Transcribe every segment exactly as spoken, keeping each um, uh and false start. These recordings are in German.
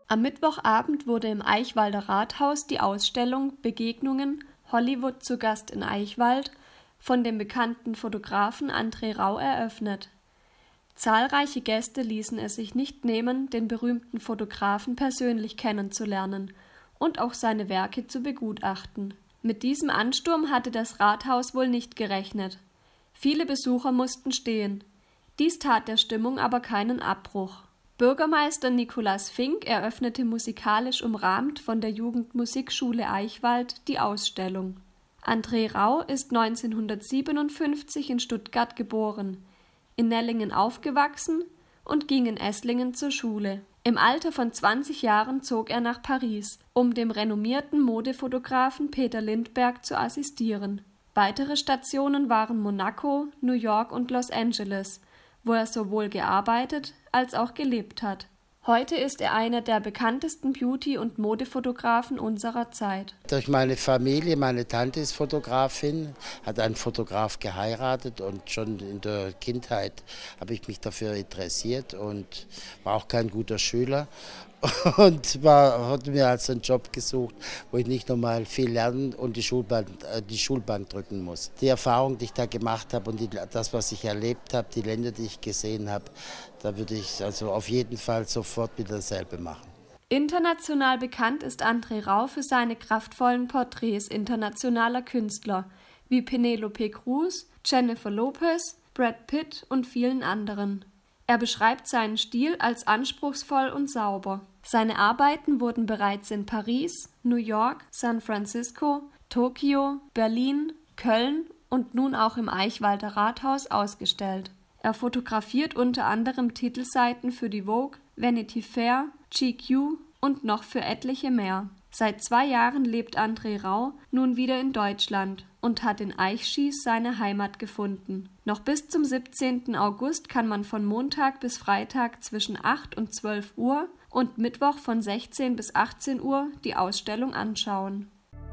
Am Mittwochabend wurde im Eichwalder Rathaus die Ausstellung Begegnungen – Hollywood zu Gast in Eichwald von dem bekannten Fotografen André Rau eröffnet. Zahlreiche Gäste ließen es sich nicht nehmen, den berühmten Fotografen persönlich kennenzulernen und auch seine Werke zu begutachten. Mit diesem Ansturm hatte das Rathaus wohl nicht gerechnet. Viele Besucher mussten stehen. Dies tat der Stimmung aber keinen Abbruch. Bürgermeister Nikolaus Fink eröffnete musikalisch umrahmt von der Jugendmusikschule Eichwald die Ausstellung. André Rau ist neunzehnhundertsiebenundfünfzig in Stuttgart geboren, in Nellingen aufgewachsen und ging in Esslingen zur Schule. Im Alter von zwanzig Jahren zog er nach Paris, um dem renommierten Modefotografen Peter Lindbergh zu assistieren. Weitere Stationen waren Monaco, New York und Los Angeles, wo er sowohl gearbeitet als auch gelebt hat. Heute ist er einer der bekanntesten Beauty- und Modefotografen unserer Zeit. Durch meine Familie, meine Tante ist Fotografin, hat einen Fotograf geheiratet und schon in der Kindheit habe ich mich dafür interessiert und war auch kein guter Schüler. Und war, hatte mir also einen Job gesucht, wo ich nicht nochmal viel lernen und die Schulbank, die Schulbank drücken muss. Die Erfahrung, die ich da gemacht habe und die, das, was ich erlebt habe, die Länder, die ich gesehen habe, da würde ich also auf jeden Fall sofort wieder dasselbe machen. International bekannt ist André Rau für seine kraftvollen Porträts internationaler Künstler wie Penélope Cruz, Jennifer Lopez, Brad Pitt und vielen anderen. Er beschreibt seinen Stil als anspruchsvoll und sauber. Seine Arbeiten wurden bereits in Paris, New York, San Francisco, Tokio, Berlin, Köln und nun auch im Eichwalder Rathaus ausgestellt. Er fotografiert unter anderem Titelseiten für die Vogue, Vanity Fair, G Q und noch für etliche mehr. Seit zwei Jahren lebt André Rau nun wieder in Deutschland und hat in Eichschieß seine Heimat gefunden. Noch bis zum siebzehnten August kann man von Montag bis Freitag zwischen acht und zwölf Uhr und Mittwoch von sechzehn bis achtzehn Uhr die Ausstellung anschauen.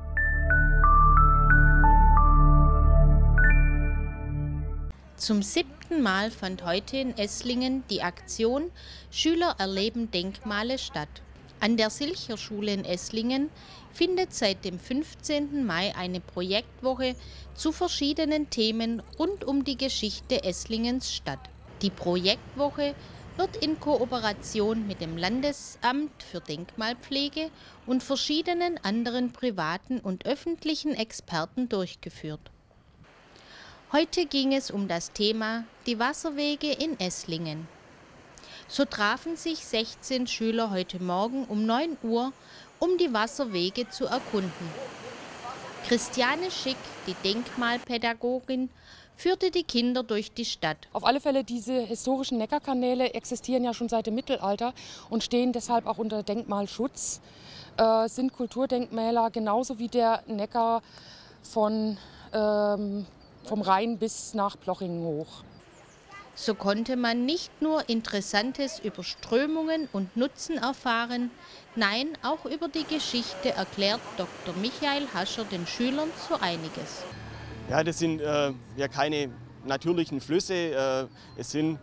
Zum siebten Mal fand heute in Esslingen die Aktion Schüler erleben Denkmale statt. An der Silcher-Schule in Esslingen findet seit dem fünfzehnten Mai eine Projektwoche zu verschiedenen Themen rund um die Geschichte Esslingens statt. Die Projektwoche wird in Kooperation mit dem Landesamt für Denkmalpflege und verschiedenen anderen privaten und öffentlichen Experten durchgeführt. Heute ging es um das Thema die Wasserwege in Esslingen. So trafen sich sechzehn Schüler heute Morgen um neun Uhr, um die Wasserwege zu erkunden. Christiane Schick, die Denkmalpädagogin, führte die Kinder durch die Stadt. Auf alle Fälle, diese historischen Neckarkanäle existieren ja schon seit dem Mittelalter und stehen deshalb auch unter Denkmalschutz, äh, sind Kulturdenkmäler, genauso wie der Neckar von, ähm, vom Rhein bis nach Plochingen hoch. So konnte man nicht nur Interessantes über Strömungen und Nutzen erfahren, nein, auch über die Geschichte erklärt Doktor Michael Hascher den Schülern so einiges. Ja, das sind äh, ja keine natürlichen Flüsse, äh, es sind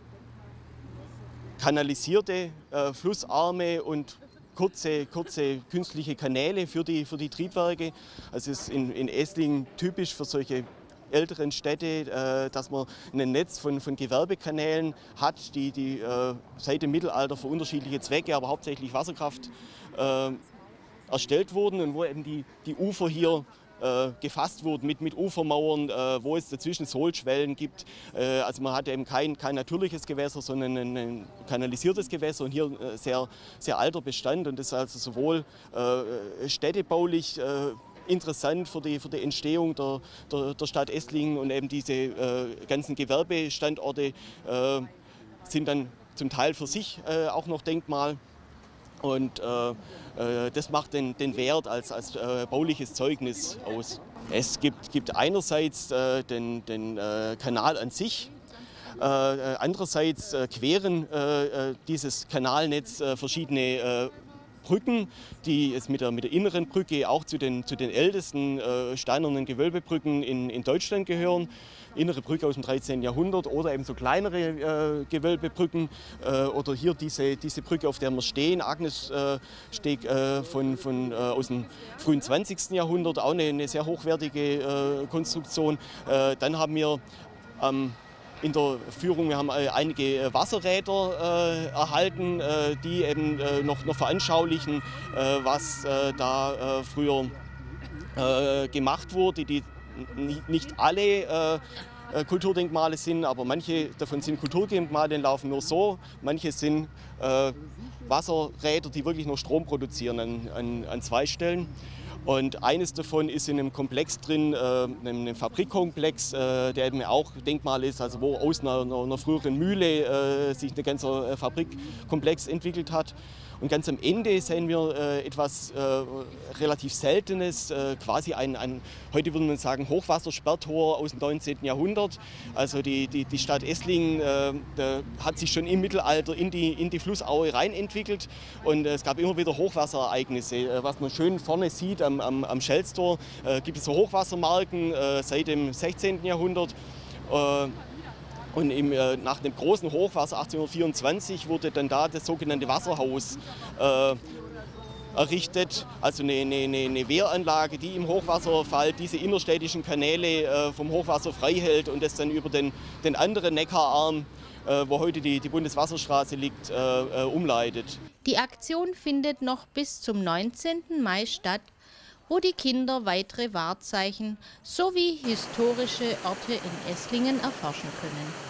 kanalisierte äh, Flussarme und kurze, kurze künstliche Kanäle für die, für die Triebwerke. Also es ist in, in Esslingen typisch für solche älteren Städte, dass man ein Netz von, von Gewerbekanälen hat, die, die seit dem Mittelalter für unterschiedliche Zwecke, aber hauptsächlich Wasserkraft, äh, erstellt wurden und wo eben die, die Ufer hier äh, gefasst wurden mit, mit Ufermauern, äh, wo es dazwischen Sohlschwellen gibt. Äh, also man hat eben kein, kein natürliches Gewässer, sondern ein, ein kanalisiertes Gewässer und hier äh, sehr, sehr alter Bestand und das ist also sowohl äh, städtebaulich äh, interessant für die, für die Entstehung der, der, der Stadt Esslingen und eben diese äh, ganzen Gewerbestandorte äh, sind dann zum Teil für sich äh, auch noch Denkmal und äh, äh, das macht den, den Wert als, als äh, bauliches Zeugnis aus. Es gibt, gibt einerseits äh, den, den äh, Kanal an sich, äh, andererseits äh, queren äh, dieses Kanalnetz äh, verschiedene äh, Brücken, die es mit der, mit der inneren Brücke auch zu den, zu den ältesten äh, steinernen Gewölbebrücken in, in Deutschland gehören. Innere Brücke aus dem dreizehnten Jahrhundert oder eben so kleinere äh, Gewölbebrücken äh, oder hier diese, diese Brücke, auf der wir stehen, Agnessteg äh, von, von, äh, aus dem frühen zwanzigsten Jahrhundert, auch eine, eine sehr hochwertige äh, Konstruktion. Äh, dann haben wir ähm, in der Führung, wir haben äh, einige Wasserräder äh, erhalten, äh, die eben äh, noch, noch veranschaulichen, äh, was äh, da äh, früher äh, gemacht wurde, die nicht alle äh, Kulturdenkmale sind, aber manche davon sind Kulturdenkmale, die laufen nur so. Manche sind äh, Wasserräder, die wirklich nur Strom produzieren an, an, an zwei Stellen. Und eines davon ist in einem Komplex drin, äh, einem Fabrikkomplex, äh, der eben auch Denkmal ist, also wo aus einer, einer, einer früheren Mühle äh, sich ein ganzer Fabrikkomplex entwickelt hat. Und ganz am Ende sehen wir äh, etwas äh, relativ Seltenes, äh, quasi ein, ein, heute würde man sagen, Hochwassersperrtor aus dem neunzehnten Jahrhundert. Also die, die, die Stadt Esslingen äh, hat sich schon im Mittelalter in die, in die Flussaue rein entwickelt. Und äh, es gab immer wieder Hochwasserereignisse. Äh, was man schön vorne sieht am, am, am Schelstor, äh, gibt es so Hochwassermarken äh, seit dem sechzehnten Jahrhundert. Äh, Und im, äh, nach dem großen Hochwasser achtzehnhundertvierundzwanzig wurde dann da das sogenannte Wasserhaus äh, errichtet, also eine, eine, eine Wehranlage, die im Hochwasserfall diese innerstädtischen Kanäle äh, vom Hochwasser frei hält und das dann über den, den anderen Neckararm, äh, wo heute die, die Bundeswasserstraße liegt, äh, äh, umleitet. Die Aktion findet noch bis zum neunzehnten Mai statt, wo die Kinder weitere Wahrzeichen sowie historische Orte in Esslingen erforschen können.